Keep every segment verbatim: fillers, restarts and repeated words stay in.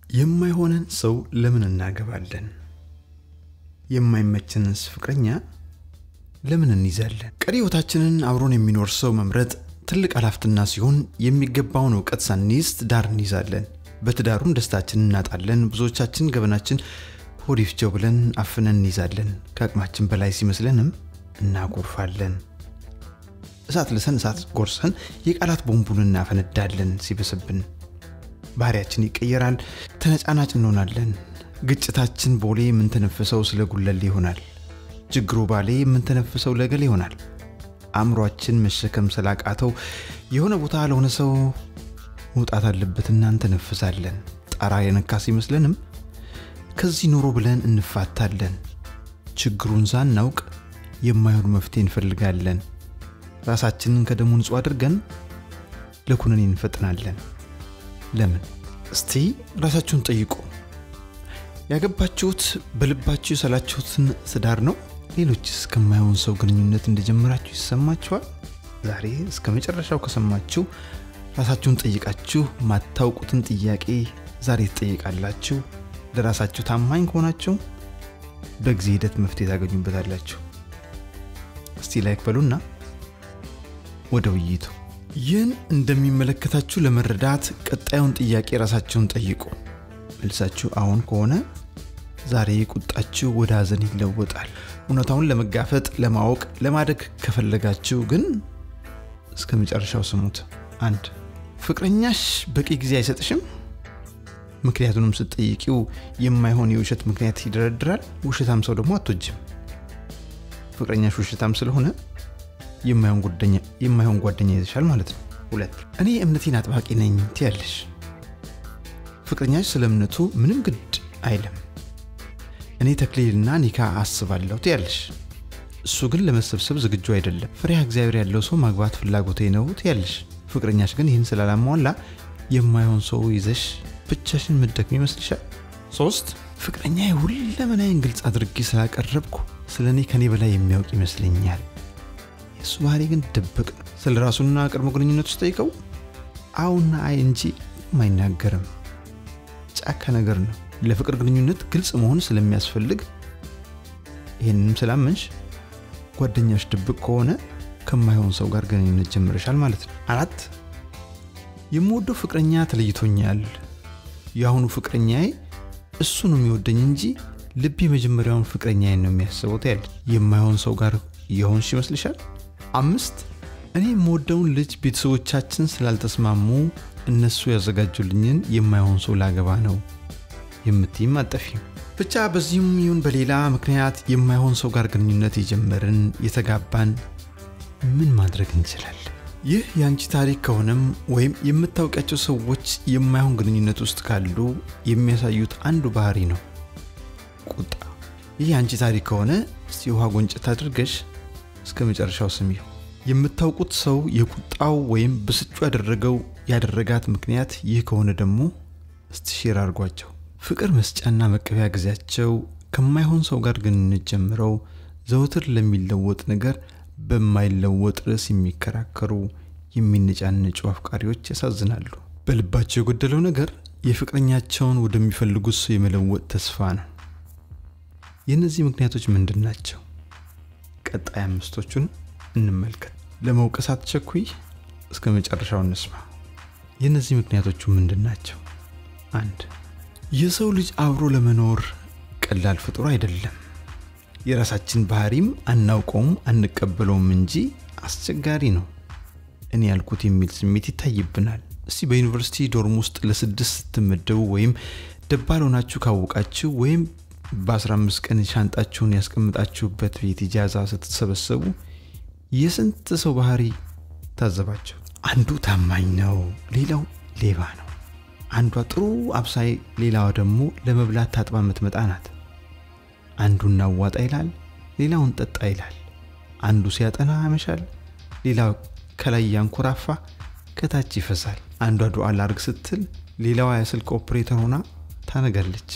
የማይሆንን ሰው ለምን እናገባለን? የማይመቸንን ፍቅረኛ ለምን እንይዛለን? ቀሪ ህይወታችንን አብሮን የሚኖር ሰው መምረጥ ትልቅ ኃላፊነት ሲሆን የሚገባውን ዕውቀት ሳንይዝ ዳር እንይዛለን። በትዳሩም ደስታችንን እናጣለን። ብዙዎቻችን ገበናችን ሆዲፍጆ ብለን አፍነን እንይዛለን። ከአቅማችን በላይ ሲመስለንም እናቆርፋለን። እሳት ለሰን እሳት ጎርሰን የቃላት ቦምቡን እናፈነዳለን። ሲበስብን ባህሪያችን ይቀየራል። ተነጫናጭ እንሆናለን። ግጭታችን ቦሌ ምን ተነፈሰው ስለጉለል ይሆናል። ችግሩ ባሌ ምን ተነፈሰው ለገል ይሆናል። አምሮአችን መሸከም ስላቃተው የሆነ ቦታ ለሆነ ሰው መውጣት አለበትና እንተነፍሳለን። ጣራ የነካስ ይመስለንም ከዚህ ኑሮ ብለን እንፋታለን። ችግሩን ሳናውቅ የማይሆን መፍትሄ እንፈልጋለን። ራሳችንን ከደሙ ንጹህ አድርገን ለኩነኔ እንፈጥናለን። ለምን? እስቲ ራሳችሁን ጠይቁ። ያገባችሁት በልባችሁ ሰላችሁትን ትዳር ነው? ሌሎችስ ከማይሆን ሰው ግንኙነት እንደጀመራችሁ ይሰማችኋል? ዛሬ እስከ መጨረሻው ከሰማችሁ ራሳችሁን ጠይቃችሁ ማታውቁትን ጥያቄ ዛሬ ትጠይቃላችሁ። ለራሳችሁ ታማኝ ከሆናችሁ በጊዜ ሂደት መፍትሄ ታገኙበታላችሁ። እስቲ ላይክ በሉና ወደ ውይይቱ። ይህን እንደሚመለከታችሁ ለመረዳት ቀጣዩን ጥያቄ ራሳችሁን ጠይቁ። መልሳችሁ አሁን ከሆነ ዛሬ ቁጣችሁ ወደ ሐዘን ይለወጣል። እውነታውን ለመጋፈጥ ለማወቅ ለማደግ ከፈለጋችሁ ግን እስከ መጨረሻው ስሙት። አንድ ፍቅረኛሽ በቂ ጊዜ አይሰጥሽም? ምክንያቱንም ስትጠይቂው የማይሆን የውሸት ምክንያት ይደረድራል። ውሸታም ሰው ደግሞ አትወጂም። ፍቅረኛሽ ውሸታም ስለሆነ የማይሆን ጓደኛ የማይሆን ጓደኛ ይዘሻል ማለት ነው። ሁለት እኔ እምነቴን አጥባቂ ነኝ ትያለሽ። ፍቅረኛሽ ስለምነቱ ምንም ግድ አይልም። እኔ ተክሊልና ኒካ አስባለሁ ትያለሽ። እሱ ግን ለመሰብሰብ ዝግጁ አይደለም። ፍሬሃ እግዚአብሔር ያለው ሰው ማግባት ፍላጎቴ ነው ትያለሽ። ፍቅረኛሽ ግን ይህን ስላላሟላ የማይሆን ሰው ይዘሽ ብቻሽን መደክም ይመስልሻል። ሶስት ፍቅረኛዬ ሁለመናዬን ግልጽ አድርጌ ስላቀረብኩ ስለኔ ከኔ በላይ የሚያውቅ ይመስለኛል። እሱ ባህሪ ግን ድብቅ ነው። ስለራሱና ቅርብ ግንኙነት ውስጥ ጠይቀው አውና አይ እንጂ ማይናገርም። ጫካ ነገር ነው። ለፍቅር ግንኙነት ግልጽ መሆን ስለሚያስፈልግ ይሄንንም ስላመንሽ ጓደኛሽ ድብቅ ከሆነ ከማይሆን ሰው ጋር ግንኙነት ጀምረሻል ማለት ነው። አራት የምወደው ፍቅረኛ ተለይቶኛል። ያሁኑ ፍቅረኛዬ እሱ ነው የሚወደኝ እንጂ ልቤ መጀመሪያውን ፍቅረኛዬን ነው የሚያስበው ታያል። የማይሆን ሰው ጋር ይሆንሽ ይመስልሻል? አምስት እኔ የምወደውን ልጅ ቤተሰቦቻችን ስላልተስማሙ እነሱ ያዘጋጁልኝን የማይሆን ሰው ላገባ ነው የምትይም አጠፊም። ብቻ በዚህም ይሁን በሌላ ምክንያት የማይሆን ሰው ጋር ግንኙነት የጀመርን የተጋባን ምን ማድረግ እንችላለን? ይህ ያንቺ ታሪክ ከሆነም ወይም የምታውቂያቸው ሰዎች የማይሆን ግንኙነት ውስጥ ካሉ የሚያሳዩት አንዱ ባህሪ ነው ቁጣ። ይህ ያንቺ ታሪክ ከሆነ እስቲ ውሃ ጎንጨት አድርገሽ እስከ መጨረሻው ስሚው። የምታውቁት ሰው የቁጣው ወይም ብስጩ ያደረገው ያደረጋት ምክንያት ይህ ከሆነ ደግሞ እስቲ ሼር አድርጓቸው። ፍቅር መስጫና መቀበያ ጊዜያቸው ከማይሆን ሰው ጋር ግንኙነት ጀምረው ዘውትር ለሚለወጥ ነገር በማይለወጥ ርዕስ የሚከራከሩ የሚነጫነጩ አፍቃሪዎች ያሳዝናሉ። በልባቸው የጎደለው ነገር የፍቅረኛቸውን ወደሚፈልጉት ሰው የመለወጥ ተስፋ ነው። የነዚህ ምክንያቶች ምንድናቸው? ቀጣይ አምስቶቹን እንመልከት። ለመውቀስ አትቸኩይ፣ እስከ መጨረሻው እንስማ። የነዚህ ምክንያቶቹ ምንድናቸው? አንድ የሰው ልጅ አብሮ ለመኖር ቀላል ፍጡር አይደለም። የራሳችን ባህሪም አናውቀውም አንቀበለውም እንጂ አስቸጋሪ ነው። እኔ ያልኩት የሚል ስሜት ይታይብናል። እስቲ በዩኒቨርሲቲ ዶርም ውስጥ ለስድስት ስትመደቡ ወይም ደባል ሆናችሁ ካወቃችሁ ወይም በ15 ቀን ሻንጣችሁን ያስቀምጣችሁበት ቤት ኢጃዛ ስትሰበሰቡ የስንት ሰው ባህሪ ታዘባችሁ? አንዱ ታማኝ ነው፣ ሌላው ሌባ ነው። አንዷ ጥሩ አብሳይ፣ ሌላው ደግሞ ለመብላት ታጥባ የምትመጣ ናት። አንዱ እናዋጣ ይላል፣ ሌላውን ጠጣ ይላል። አንዱ ሲያጠና ያመሻል፣ ሌላው ከላይ ያንኮራፋ ከታች ይፈሳል። አንዷ ዱዓ ላርግ ስትል ሌላዋ የስልክ ኦፕሬተር ሆና ታነጋለች።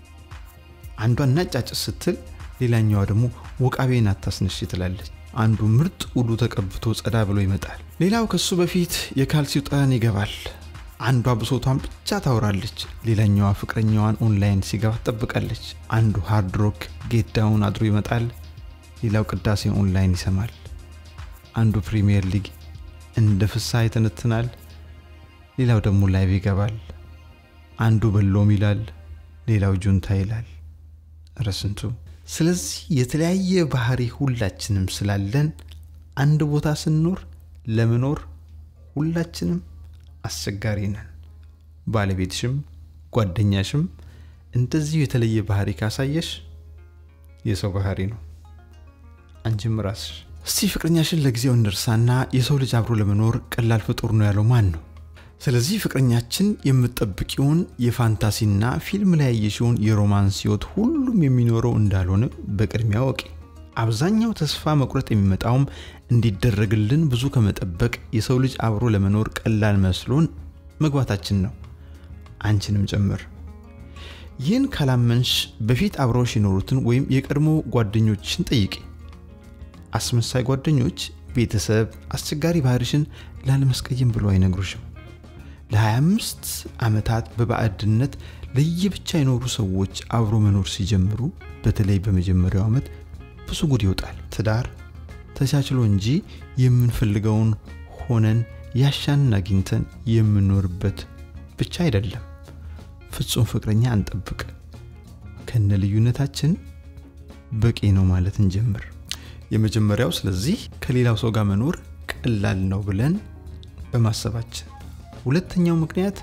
አንዷ እናጫጭስ ስትል ሌላኛዋ ደግሞ ወቃቤን አታስነሽ ትላለች። አንዱ ምርጥ ውዱ ተቀብቶ ጸዳ ብሎ ይመጣል፣ ሌላው ከሱ በፊት የካልሲው ጠረን ይገባል። አንዷ ብሶቷን ብቻ ታወራለች ሌላኛዋ ፍቅረኛዋን ኦንላይን ሲገባ ተጠብቃለች አንዱ ሃርድ ሮክ ጌት ዳውን አድሮ ይመጣል ሌላው ቅዳሴ ኦንላይን ይሰማል አንዱ ፕሪሚየር ሊግ እንደ ፍሳይ ተነትናል ሌላው ደግሞ ላይቭ ይገባል አንዱ በሎም ይላል ሌላው ጁንታ ይላል ረስንቱ ስለዚህ የተለያየ ባህሪ ሁላችንም ስላለን አንድ ቦታ ስንኖር ለመኖር ሁላችንም አስቸጋሪ ነን ባለቤትሽም ጓደኛሽም እንደዚህ የተለየ ባህሪ ካሳየሽ የሰው ባህሪ ነው አንቺም ራስሽ እስቲ ፍቅረኛሽን ለጊዜው እንርሳና የሰው ልጅ አብሮ ለመኖር ቀላል ፍጡር ነው ያለው ማን ነው ስለዚህ ፍቅረኛችን የምትጠብቂውን የፋንታሲና ፊልም ላይ ያየሽውን የሮማንስ ህይወት ሁሉም የሚኖረው እንዳልሆነ በቅድሚያ ወቂ አብዛኛው ተስፋ መቁረጥ የሚመጣውም እንዲደረግልን ብዙ ከመጠበቅ የሰው ልጅ አብሮ ለመኖር ቀላል መስሎን መግባታችን ነው አንቺንም ጨምር ይህን ካላመንሽ በፊት አብሮሽ ይኖሩትን ወይም የቀድሞ ጓደኞችሽን ጠይቂ አስመሳይ ጓደኞች ቤተሰብ አስቸጋሪ ባህሪሽን ላለመስቀየም ብሎ አይነግሩሽም ለ25 አመታት በባዕድነት ለየብቻ የኖሩ ሰዎች አብሮ መኖር ሲጀምሩ በተለይ በመጀመሪያው አመት ብዙ ጉድ ይወጣል ትዳር ተቻችሎ እንጂ የምንፈልገውን ሆነን ያሻንን አግኝተን የምንኖርበት ብቻ አይደለም ፍጹም ፍቅረኛ አንጠብቅ ከነ ልዩነታችን በቂ ነው ማለት እንጀምር የመጀመሪያው ስለዚህ ከሌላው ሰው ጋር መኖር ቀላል ነው ብለን በማሰባችን ሁለተኛው ምክንያት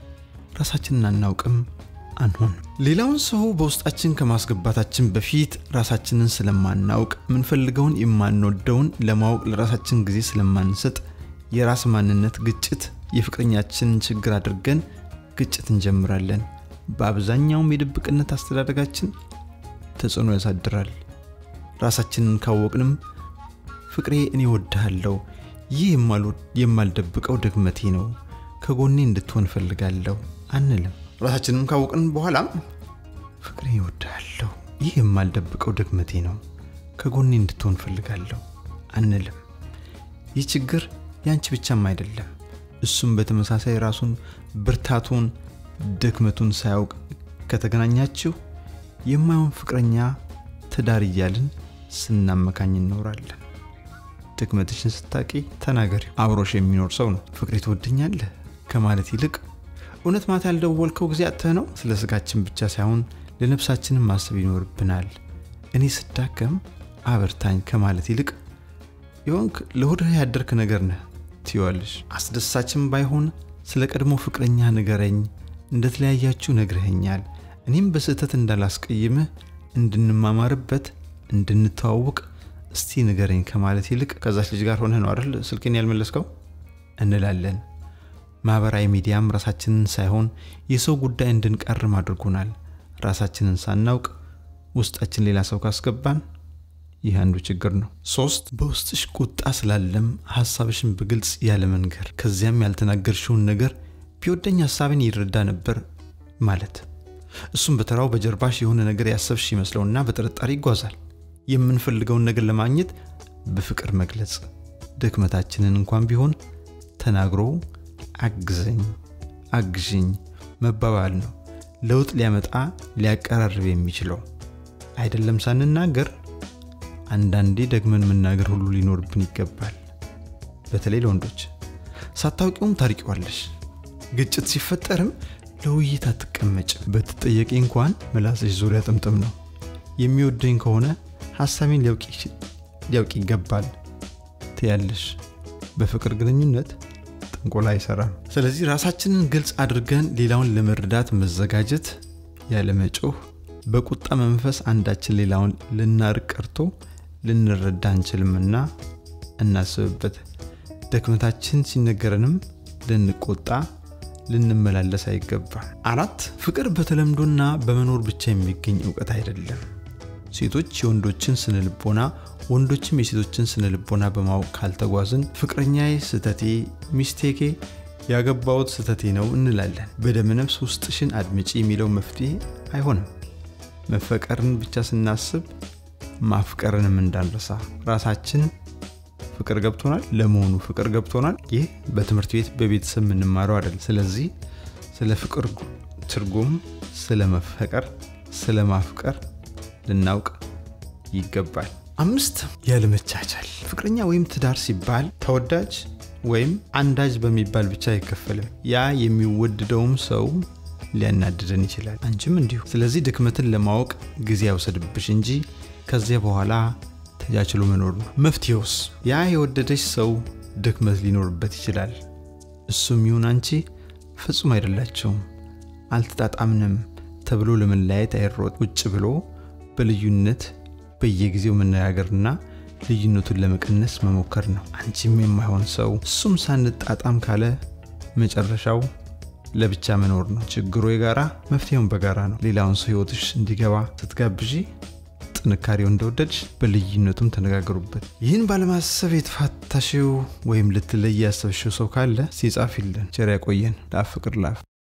ራሳችንን አናውቅም አንሆን ሌላውን ሰው በውስጣችን ከማስገባታችን በፊት ራሳችንን ስለማናውቅ ምን ፈልገውን የማንወደውን ለማወቅ ለራሳችን ጊዜ ስለማንሰጥ የራስ ማንነት ግጭት የፍቅረኛችን ችግር አድርገን ግጭት እንጀምራለን በአብዛኛው የድብቅነት አስተዳደጋችን ተጽዕኖ ያሳድራል ራሳችንን ካወቅንም ፍቅሬ እኔ ወድሃለሁ ይህ የማልደብቀው ድክመቴ ነው ከጎኔ እንድትሆን ፈልጋለሁ አንልም ራሳችንን ካወቅን በኋላ ፍቅሬ ወድሃለሁ ይህ የማልደብቀው ድክመቴ ነው ከጎኔ እንድትሆን ፈልጋለሁ አንልም ይህ ችግር ያንቺ ብቻም አይደለም እሱም በተመሳሳይ ራሱን ብርታቱን ድክመቱን ሳያውቅ ከተገናኛችሁ የማይሆን ፍቅረኛ ትዳር ይያልን ስናመካኝ እንኖራለን ድክመትሽን ስታቂ ተናገሪ አብሮሽ የሚኖር ሰው ነው ፍቅሬ ትወድኛለህ ከማለት ይልቅ እውነት ማታ ያልደወልከው ጊዜ አጥተህ ነው ስለ ስጋችን ብቻ ሳይሆን ለነፍሳችንም ማሰብ ይኖርብናል እኔ ስዳከም አበርታኝ ከማለት ይልቅ ይወንክ ለሆድህ ያደርክ ነገር ነህ ትይዋለሽ አስደሳችም ባይሆን ስለ ቀድሞ ፍቅረኛ ንገረኝ እንደተለያያችሁ ነግረኸኛል እኔም በስህተት እንዳላስቀይምህ እንድንማማርበት እንድንተዋወቅ እስቲ ንገረኝ ከማለት ይልቅ ከዛች ልጅ ጋር ሆነህ ነው አይደል ስልኬን ያልመለስከው እንላለን ማህበራዊ ሚዲያም ራሳችንን ሳይሆን የሰው ጉዳይ እንድንቀርም አድርጎናል ራሳችንን ሳናውቅ ውስጣችን ሌላ ሰው ካስገባን ይህ አንዱ ችግር ነው ሶስት በውስጥሽ ቁጣ ስላለም ሐሳብሽን በግልጽ ያለ መንገር ከዚያም ያልተናገርሽውን ነገር ቢወደኝ ሐሳብን ይረዳ ነበር ማለት እሱም በተራው በጀርባሽ የሆነ ነገር ያሰብሽ ይመስለውና በጥርጣሬ ይጓዛል የምንፈልገውን ነገር ለማግኘት በፍቅር መግለጽ ድክመታችንን እንኳን ቢሆን ተናግሮ አግዘኝ አግዥኝ መባባል ነው ለውጥ ሊያመጣ ሊያቀራርብ የሚችለው አይደለም ሳንናገር አንዳንዴ ደግመን መናገር ሁሉ ሊኖርብን ይገባል በተለይ ለወንዶች ሳታውቂውም ታሪቂዋለሽ ግጭት ሲፈጠርም ለውይይት አትቀመጭ በትጠየቂ እንኳን መላስሽ ዙሪያ ጥምጥም ነው የሚወደኝ ከሆነ ሐሳቤን ሊያውቂ ሊያውቂ ይገባል ትያለሽ በፍቅር ግንኙነት ጥንቆላ አይሰራም ስለዚህ ራሳችንን ግልጽ አድርገን ሌላውን ለመረዳት መዘጋጀት ያለ መጮህ በቁጣ መንፈስ አንዳችን ሌላውን ልናርቅ ቀርቶ ልንረዳ እንችልምና እናስብበት ድክመታችን ሲነገረንም ልንቆጣ ልንመላለስ አይገባም አራት ፍቅር በተለምዶና በመኖር ብቻ የሚገኝ ዕውቀት አይደለም ሴቶች የወንዶችን ስነልቦና ወንዶችም የሴቶችን ስነልቦና በማወቅ ካልተጓዝን ፍቅረኛዬ ስተቴ ሚስቴኬ ያገባውት ስተቴ ነው እንላለን በደምነፍስ ውስጥሽን አድምጪ የሚለው መፍትሄ አይሆንም መፈቀርን ብቻ ስናስብ ማፍቀርንም እንዳንረሳ ራሳችን ፍቅር ገብቶናል ለመሆኑ ፍቅር ገብቶናል ይህ በትምህርት ቤት በቤተሰብ ምንማረው አይደል ስለዚህ ስለ ፍቅር ትርጉም ስለ መፈቀር ስለ ማፍቀር ልናውቅ ይገባል አምስት ያለመቻቻል ፍቅረኛ ወይም ትዳር ሲባል ተወዳጅ ወይም አንዳጅ በሚባል ብቻ አይከፈልም ያ የሚወደደውም ሰው ሊያናድደን ይችላል አንቺም እንዲሁ ስለዚህ ድክመትን ለማወቅ ጊዜ ያውሰድብሽ እንጂ ከዚያ በኋላ ተጃችሎ መኖር ነው መፍትሄውስ ያ የወደደሽ ሰው ድክመት ሊኖርበት ይችላል እሱም ይሁን አንቺ ፍጹም አይደላችሁም አልተጣጣምንም ተብሎ ለመለያየት አይሮጥ ውጭ ብሎ በልዩነት በየጊዜው መነጋገርና ልዩነቱን ለመቀነስ መሞከር ነው አንቺም የማይሆን ሰው እሱም ሳንጣጣም ካለ መጨረሻው ለብቻ መኖር ነው ችግሩ የጋራ መፍትሄውን በጋራ ነው ሌላውን ሰው ህይወትሽ እንዲገባ ስትጋብጂ ጥንካሬው እንደወደድሽ በልዩነቱም ተነጋገሩበት ይህን ባለማሰብ የተፋታሽው ወይም ልትለይ ያሰብሽው ሰው ካለ ሲጻፍልን ቸር ያቆየን ለፍቅር ላፍ